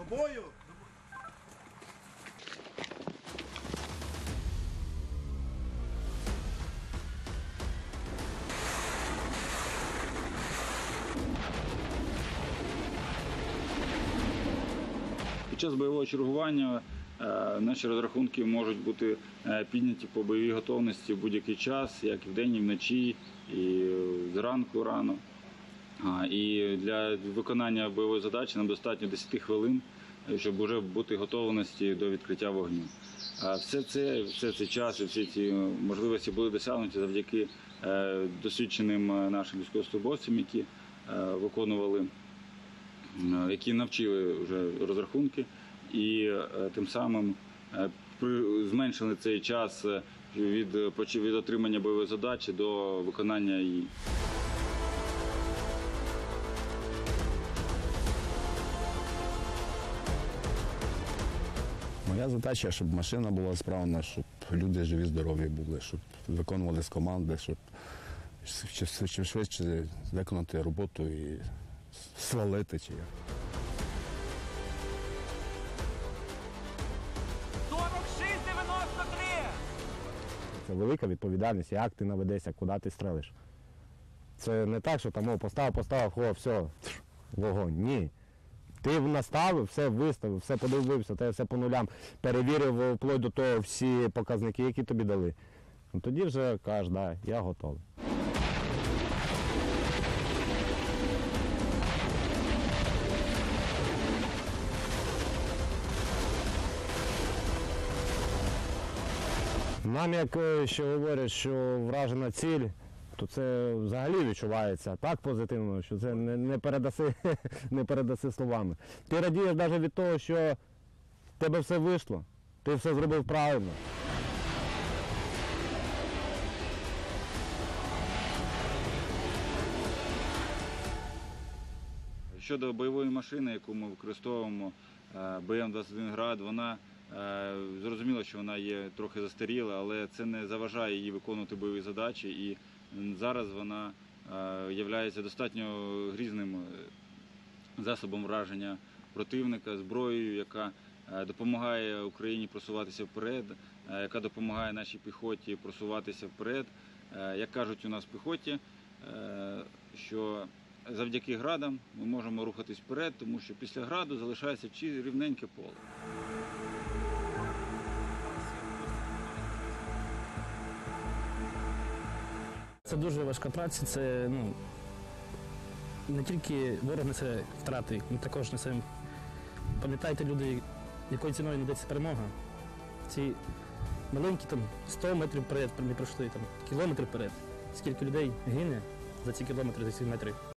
До бою! Під час бойового чергування наші розрахунки можуть бути підняті по бойовій готовності в будь-який час, як і вдень, і вночі, і зранку рано. І для виконання бойової задачі нам достатньо 10 хвилин, щоб вже бути готовності до відкриття вогню. Все цей час і всі ці можливості були досягнуті завдяки досвідченим нашим військовослужбовцям, які виконували, які навчили вже розрахунки і тим самим зменшили цей час від отримання бойової задачі до виконання її. Моя задача, щоб машина була справна, щоб люди живі, здорові були, щоб виконували з команди, щоб швидше виконати роботу і свалити чи як. 46-93! Це велика відповідальність, як ти наведешся, куди ти стрелиш. Це не так, що там поставив, все, вогонь. Ні. Ти наставив, все виставив, все подивився, ти все по нулям, перевірив вплоть до того всі показники, які тобі дали. Тоді вже кажеш, да, я готовий. Нам, як ще говорять, що вражена ціль, то це взагалі відчувається так позитивно, що це не передаси словами. Ти радієш навіть від того, що в тебе все вийшло, ти все зробив правильно. Щодо бойової машини, яку ми використовуємо, БМ-21 «Град», вона зрозуміло, що вона є трохи застаріла, але це не заважає їй виконувати бойові задачі, і зараз вона є достатньо грізним засобом враження противника, зброєю, яка допомагає Україні просуватися вперед, яка допомагає нашій піхоті просуватися вперед. Як кажуть у нас в піхоті, що завдяки «Градам» ми можемо рухатись вперед, тому що після «Граду» залишається рівненьке поле. Це дуже важка праця, це не тільки ворог несе втрати, ми також несемо. Пам'ятайте, люди, якою ціною йдеться перемога. Ці маленькі 100 метрів вперед не пройшли, кілометр вперед. Скільки людей гине за ці кілометри, за ці метри.